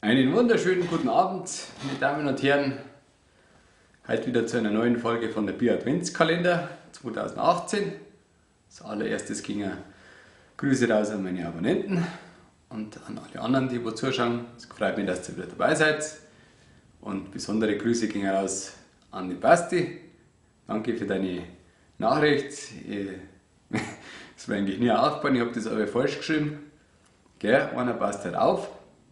Einen wunderschönen guten Abend, meine Damen und Herren. Heute wieder zu einer neuen Folge von der Bier Adventskalender 2018. Als allererstes ging Grüße raus an meine Abonnenten und an alle anderen, die wo zuschauen. Es freut mich, dass ihr wieder dabei seid. Und besondere Grüße gingen raus an die Basti. Danke für deine Nachricht. Das war eigentlich nie aufgefallen, ich habe das aber falsch geschrieben. Gell, einer passt halt auf.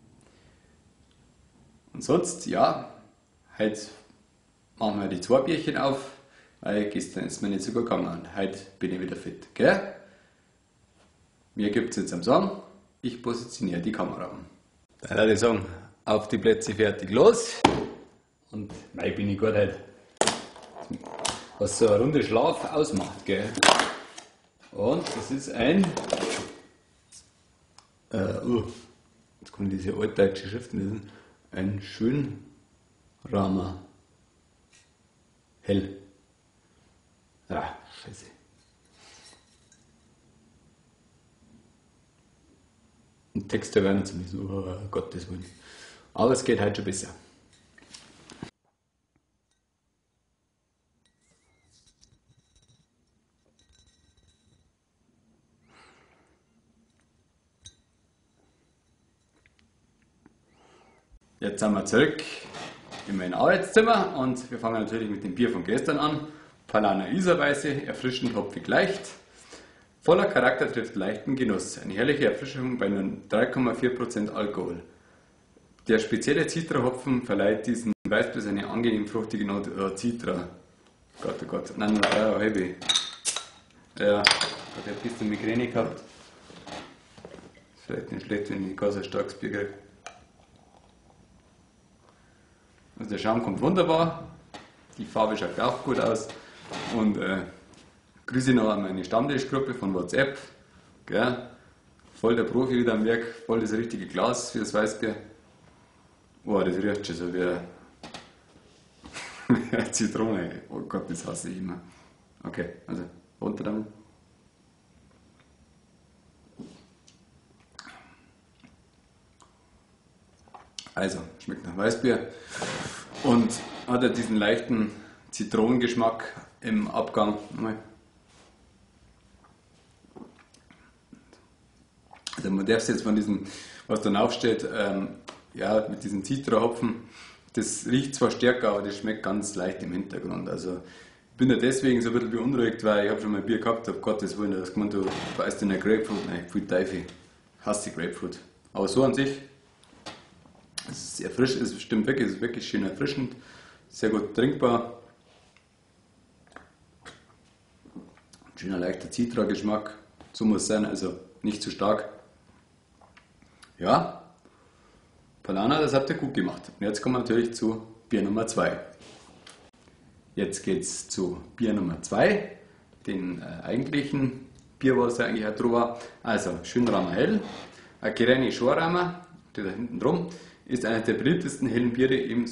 Und sonst, ja, heute machen wir die 2 Bierchen auf, weil gestern ist mir nicht so gut gegangen und heute bin ich wieder fit. Gell? Mir gibt es jetzt am Song, ich positioniere die Kamera um. Dann würde ich sagen, auf die Plätze, fertig, los! Und nein, bin ich gut heute. Was so eine Runde Schlaf ausmacht, gell? Und das ist ein. Jetzt kommen diese altdeutschen Schriften lesen. Ein Schönramer. Hell. Ah, scheiße. Und Texte werden ziemlich so, oh, Gottes Willen. Aber es geht halt schon besser. Jetzt sind wir zurück in mein Arbeitszimmer und wir fangen natürlich mit dem Bier von gestern an. Paulaner Isarweiße, erfrischend, hopfig, leicht. Voller Charakter trifft leichten Genuss. Eine herrliche Erfrischung bei nur 3,4% Alkohol. Der spezielle Citra-Hopfen verleiht diesem Weißbier eine angenehm fruchtige Note. Citra. Gott, oh Gott. Nein, halbe. Ja, ich habe ein bisschen Migräne gehabt. Ist vielleicht nicht schlecht, wenn ich ganz ein starkes Bier kriege. Also der Schaum kommt wunderbar, die Farbe schaut auch gut aus und Grüße noch an meine Stammtischgruppe von WhatsApp. Gell? Voll der Profi wieder am Werk, voll das richtige Glas für das Weißbier. Oh, das riecht schon so wie Zitrone. Oh Gott, das hasse ich immer. Okay, also runter damit. Also, schmeckt nach Weißbier und hat ja diesen leichten Zitronengeschmack im Abgang. Also man darf es jetzt von diesem, was dann aufsteht, ja, mit diesem Citra-Hopfen, das riecht zwar stärker, aber das schmeckt ganz leicht im Hintergrund. Also ich bin ja deswegen so ein bisschen beunruhigt, weil ich habe schon mal ein Bier gehabt, auf Gottes Willen, das gemeint, du beißt in eine Grapefruit, nein, viel Teufel, hasse die Grapefruit. Aber so an sich, es ist sehr frisch, es stimmt wirklich, es ist wirklich schön erfrischend, sehr gut trinkbar. Schöner leichter Citra-Geschmack, so muss es sein, also nicht zu stark. Ja, Paulaner, das habt ihr gut gemacht. Und jetzt kommen wir natürlich zu Bier Nummer 2. Jetzt geht es zu Bier Nummer 2, den eigentlichen Bier, was ja eigentlich auch drüber war. Also, Schönramer Hell, ein Kireni Schorramer, steht da hinten drum. Ist eines der beliebtesten hellen Biere im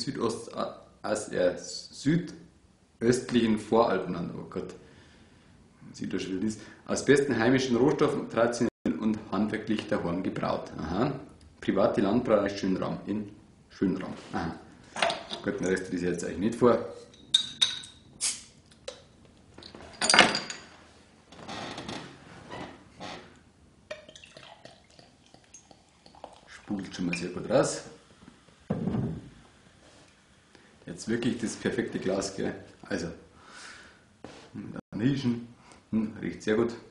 südöstlichen Voralpenland. Oh Gott, sieht das schon wieder. Aus besten heimischen Rohstoffen, traditionell und handwerklich daheim gebraut. Aha. Private Landbrauerei Schönram in Schönram. Aha. Gut, den Rest lese ich jetzt eigentlich nicht vor. Spult schon mal sehr gut raus. Jetzt wirklich das perfekte Glas, gell? Also, riechen, riecht sehr gut.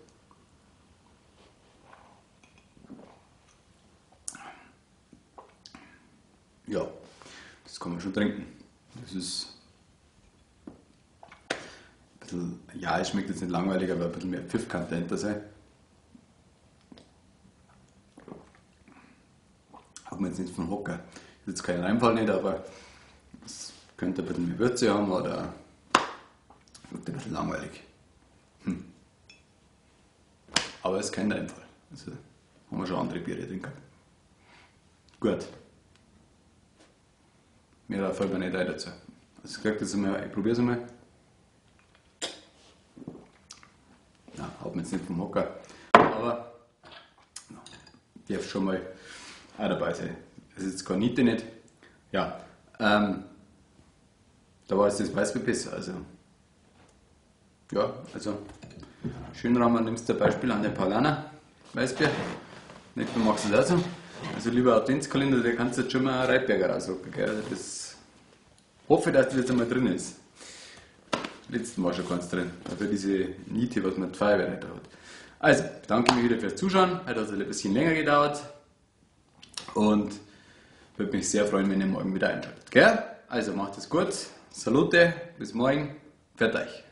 Ja, das kann man schon trinken. Das ist ein bisschen, ja, es schmeckt jetzt nicht langweilig, aber ein bisschen mehr Pfiff kann dahinter sein. Hat man jetzt nicht vom Hocker. Ist jetzt kein Reinfall nicht, aber es könnte ein bisschen mehr Würze haben oder wird ein bisschen langweilig. Aber es ist kein Reinfall. Also haben wir schon andere Biere drin gehabt. Gut. Mehr fällt mir nicht ein dazu. Also ich probiere es einmal. Na, haut mir jetzt nicht vom Hocker. Aber darf schon mal auch dabei sein. Das ist jetzt Garnite nicht. Ja, da war es das Weißbier besser. Also, ja, also schön Rahmen, nimmst du ein Beispiel an den Paulaner Weißbier. Nicht, du machst es auch so. Also lieber Adventskalender, der kannst du jetzt schon mal einen Reitberger rausrocken. Gell? Also das hoffe, dass das jetzt einmal drin ist. Letzten war schon ganz drin. Also diese Niete, was man die Feuerwehr nicht hat. Also, danke mir wieder fürs Zuschauen. Hat also ein bisschen länger gedauert. Und würde mich sehr freuen, wenn ihr morgen wieder einschaltet. Gell? Also macht es gut. Salute, bis morgen. Fertig.